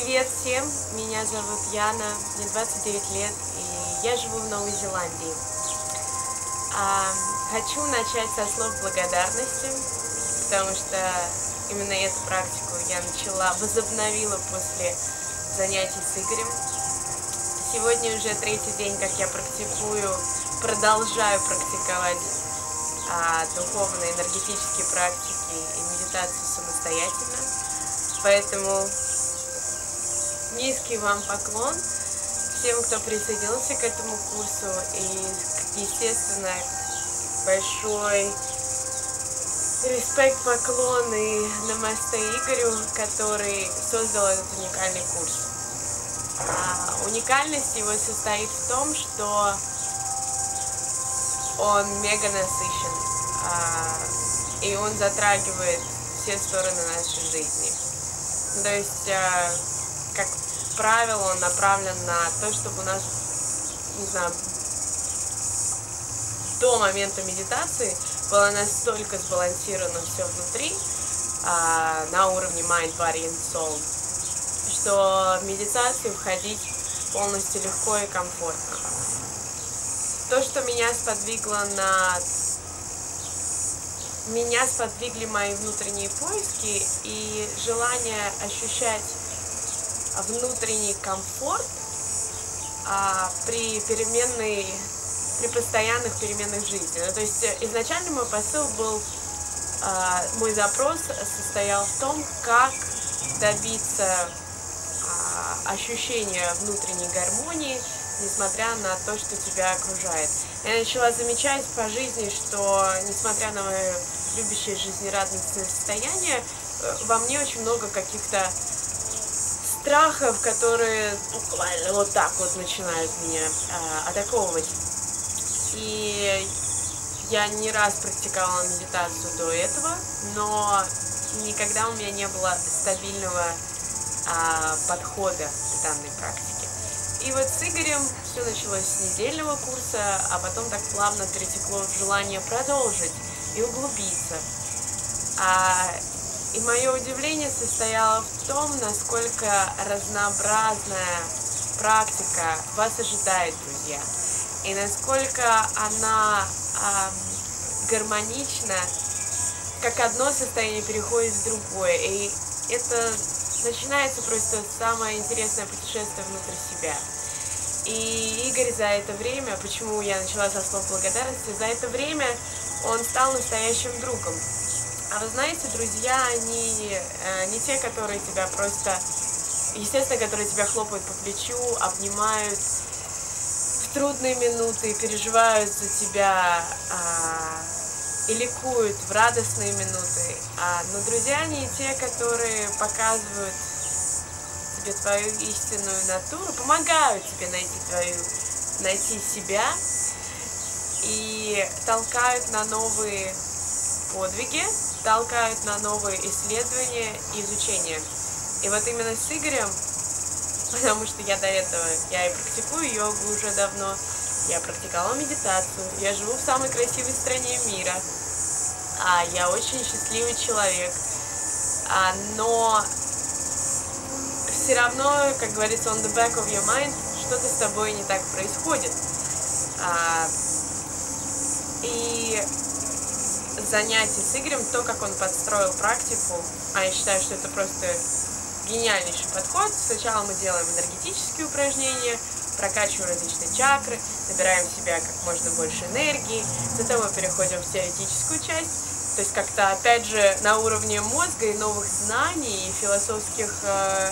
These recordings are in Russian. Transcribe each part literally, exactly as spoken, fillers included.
Привет всем, меня зовут Яна, мне двадцать девять лет, и я живу в Новой Зеландии. А, хочу начать со слов благодарности, потому что именно эту практику я начала, возобновила после занятий с Игорем. Сегодня уже третий день, как я практикую, продолжаю практиковать а, духовные, энергетические практики и медитацию самостоятельно. Поэтому низкий вам поклон всем, кто присоединился к этому курсу, и, естественно, большой респект, поклон и намасте Игорю, который создал этот уникальный курс. А, уникальность его состоит в том, что он мега насыщен, а, и он затрагивает все стороны нашей жизни. То есть, а, как правило, он направлен на то, чтобы у нас, не знаю, до момента медитации было настолько сбалансировано все внутри, а, на уровне mind, body and soul, что в медитацию входить полностью легко и комфортно. То, что меня сподвигло на... Меня сподвигли мои внутренние поиски и желание ощущать внутренний комфорт а, при переменной, при постоянных переменах жизни. Ну, то есть изначально мой посыл был, а, мой запрос состоял в том, как добиться а, ощущения внутренней гармонии, несмотря на то, что тебя окружает. Я начала замечать по жизни, что, несмотря на мое любящее жизнерадостное состояние, во мне очень много каких-то страхов, которые буквально вот так вот начинают меня а, атаковывать. И я не раз практиковала медитацию до этого, но никогда у меня не было стабильного а, подхода к данной практике. И вот с Игорем все началось с недельного курса, а потом так плавно перетекло в желание продолжить и углубиться. А, и мое удивление состояло в том, насколько разнообразная практика вас ожидает, друзья, и насколько она а, гармонична, как одно состояние переходит в другое. И это начинается просто самое интересное путешествие внутрь себя. И Игорь за это время, почему я начала со слов благодарности, за это время он стал настоящим другом. А вы знаете, друзья, они э, не те, которые тебя просто, естественно, которые тебя хлопают по плечу, обнимают в трудные минуты, переживают за тебя э, и ликуют в радостные минуты. А, но друзья не те, которые показывают тебе твою истинную натуру, помогают тебе найти твою, найти себя и толкают на новые подвиги, толкают на новые исследования и изучения. И вот именно с Игорем, потому что я до этого, я и практикую йогу уже давно, я практиковала медитацию, я живу в самой красивой стране мира, а я очень счастливый человек, а, но все равно, как говорится, on the back of your mind, что-то с тобой не так происходит. А, и занятие с Игорем, то, как он подстроил практику, а я считаю, что это просто гениальнейший подход. Сначала мы делаем энергетические упражнения, прокачиваем различные чакры, набираем в себя как можно больше энергии, затем мы переходим в теоретическую часть, то есть как-то, опять же, на уровне мозга и новых знаний, и философских э,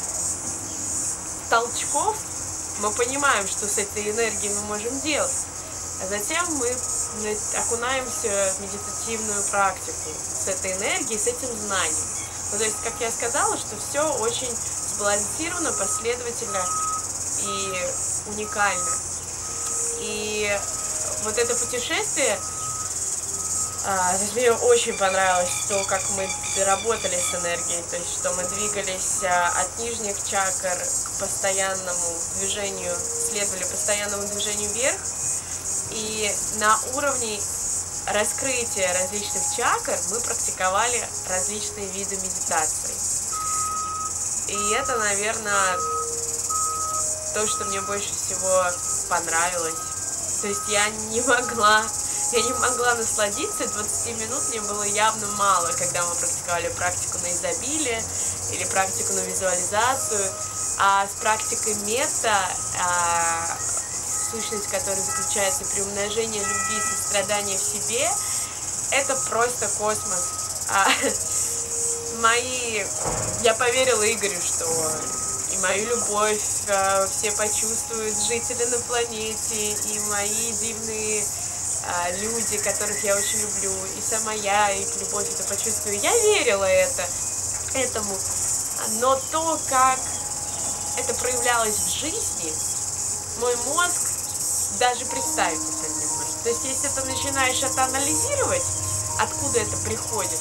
толчков мы понимаем, что с этой энергией мы можем делать. А затем мы окунаемся в медитативную практику с этой энергией, с этим знанием. Ну, то есть, как я сказала, что все очень сбалансировано, последовательно и уникально. И вот это путешествие, а, мне очень понравилось то, как мы работали с энергией, то есть, что мы двигались а, от нижних чакр к постоянному движению, следовали постоянному движению вверх, и на уровне раскрытия различных чакр мы практиковали различные виды медитации. И это, наверное, то, что мне больше всего понравилось. То есть я не могла, я не могла насладиться, двадцати минут мне было явно мало, когда мы практиковали практику на изобилие или практику на визуализацию, а с практикой мета, а, сущность которой заключается в приумножении любви, сострадания в себе, это просто космос. А, мои, я поверила Игорю, что и мою любовь а, все почувствуют жители на планете, и мои дивные а, люди, которых я очень люблю, и сама я их любовь это почувствую. Я верила это, этому, но то, как это проявлялось в жизни, мой мозг даже представить это не может. То есть, если ты начинаешь это анализировать, откуда это приходит,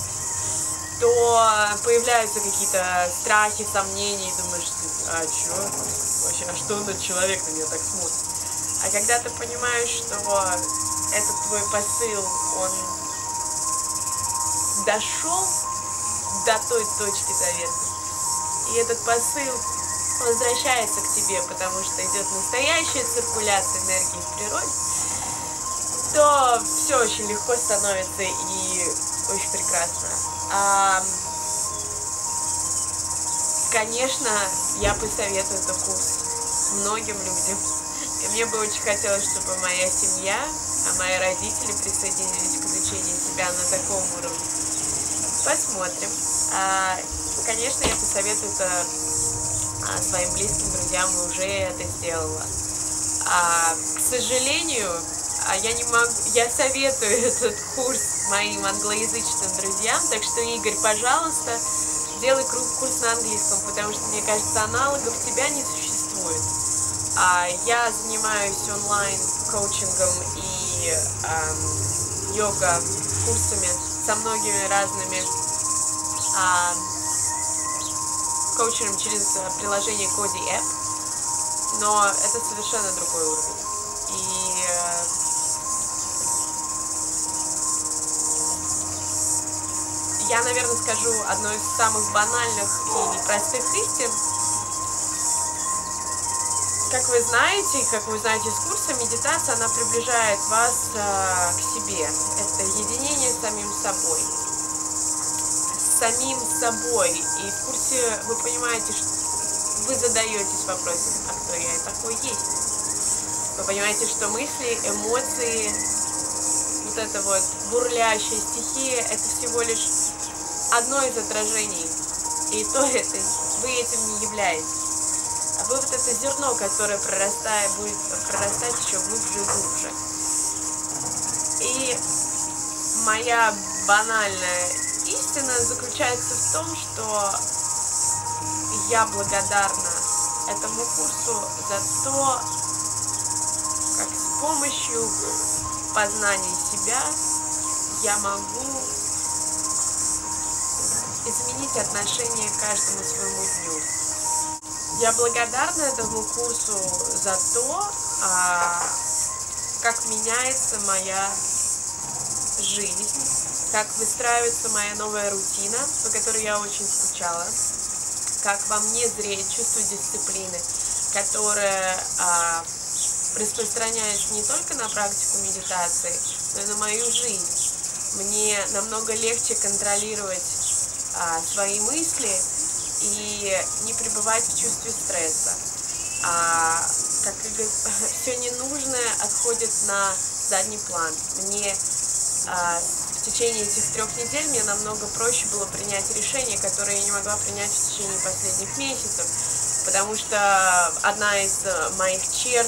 то появляются какие-то страхи, сомнения, и думаешь, а что вообще, а что на человек на меня так смотрит? А когда ты понимаешь, что этот твой посыл, он дошел до той точки заветной, и этот посыл возвращается к тебе, потому что идет настоящая циркуляция энергии в природе, то все очень легко становится и очень прекрасно. А, конечно, я посоветую этот курс многим людям. И мне бы очень хотелось, чтобы моя семья, а мои родители присоединились к изучению себя на таком уровне. Посмотрим. А, конечно, я посоветую это а, своим близким друзьям, и уже это сделала. А, к сожалению, а я не могу, я советую этот курс моим англоязычным друзьям, так что, Игорь, пожалуйста, делай курс на английском, потому что, мне кажется, аналогов тебя не существует. А я занимаюсь онлайн-коучингом и эм, йога-курсами со многими разными а, коучерами через приложение Коди App, но это совершенно другой уровень. И э, я, наверное, скажу одну из самых банальных и непростых истин. Как вы знаете, как вы знаете из курса, медитация, она приближает вас э, к себе. Это единение с самим собой. С самим собой. И в курсе вы понимаете, что вы задаетесь вопросом, а кто я такой есть. Вы понимаете, что мысли, эмоции, вот эта вот бурлящая стихия, это всего лишь одно из отражений. И то это, вы этим не являетесь. А вы вот это зерно, которое прорастает, будет прорастать еще глубже и глубже. И моя банальная истина заключается в том, что я благодарна этому курсу за то, как с помощью познания себя я могу изменить отношение к каждому своему дню. Я благодарна этому курсу за то, а, как меняется моя жизнь, как выстраивается моя новая рутина, по которой я очень скучала, как во мне зреет чувство дисциплины, которое а, распространяется не только на практику медитации, но и на мою жизнь. Мне намного легче контролировать а, свои мысли и не пребывать в чувстве стресса. А, как все ненужное отходит на задний план. Мне а, в течение этих трех недель мне намного проще было принять решение, которое я не могла принять в течение последних месяцев, потому что одна из моих черт,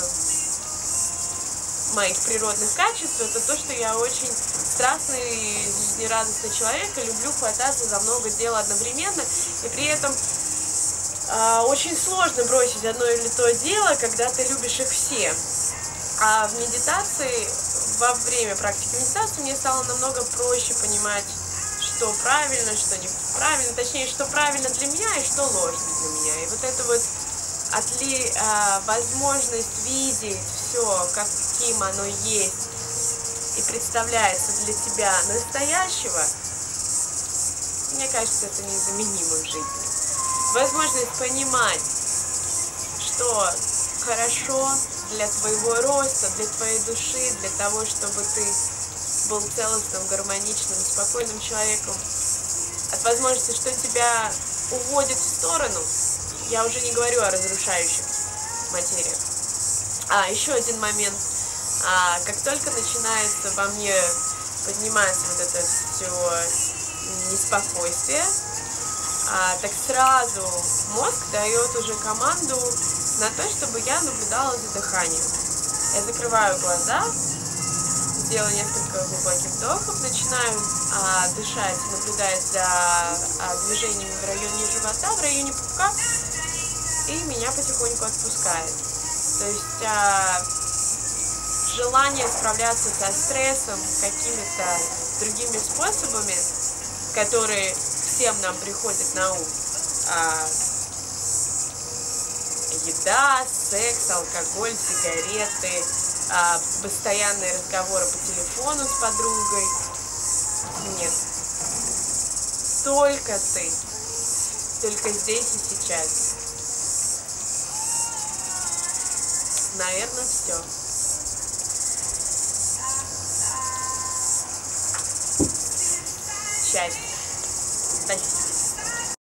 моих природных качеств, это то, что я очень страстный и жизнерадостный человек и люблю хвататься за много дел одновременно, и при этом э, очень сложно бросить одно или то дело, когда ты любишь их все. А в медитации, во время практики медитации мне стало намного проще понимать, что правильно, что неправильно, точнее, что правильно для меня и что ложно для меня. И вот это вот отли, э, возможность видеть все, каким оно есть, и представляется для тебя настоящего, мне кажется, это незаменимо в жизни. возможность понимать, что хорошо для твоего роста, для твоей души, для того, чтобы ты был целостным, гармоничным, спокойным человеком, от возможности, что тебя уводит в сторону, я уже не говорю о разрушающих материях. А, еще один момент. А, как только начинается во мне подниматься вот это все неспокойствие, а, так сразу мозг дает уже команду на то, чтобы я наблюдала за дыханием. Я закрываю глаза, делаю несколько глубоких вдохов, начинаю а, дышать, наблюдать за а, движениями в районе живота, в районе пупка, и меня потихоньку отпускает. То есть а, желание справляться со стрессом какими-то другими способами, которые всем нам приходят на ум. А, еда, секс, алкоголь, сигареты, а, постоянные разговоры по телефону с подругой. Нет. Только ты. Только здесь и сейчас. Наверное, все. Счастье.